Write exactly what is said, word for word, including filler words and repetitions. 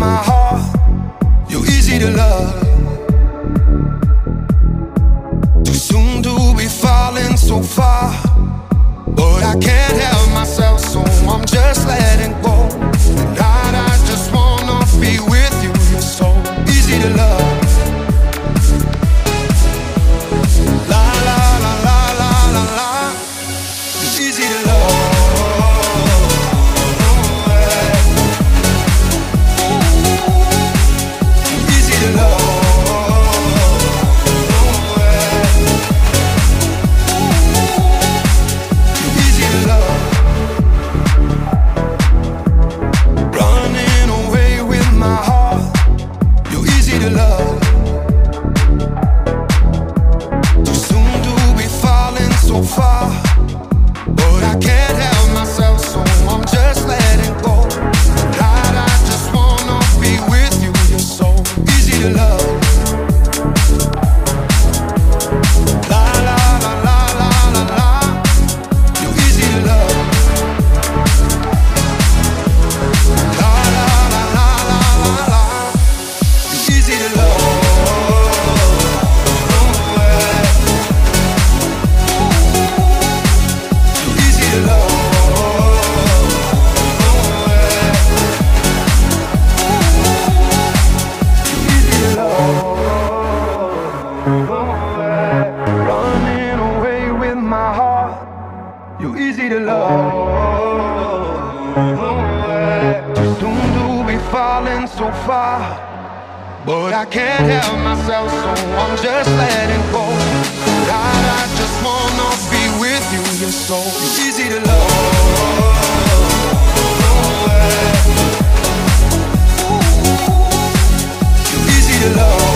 my heart. You're easy to love. Too soon to be falling so far, but I can't help myself, so I'm just letting go. Tonight I just wanna be with you. You're so easy to love. La la la la la la la. It's easy to love. Easy to love. Running away with my heart. You're easy to love. Too soon to be falling so far, but I can't help myself, so I'm just letting go. God, I just wanna be with you. You're so easy to love. You're easy to love.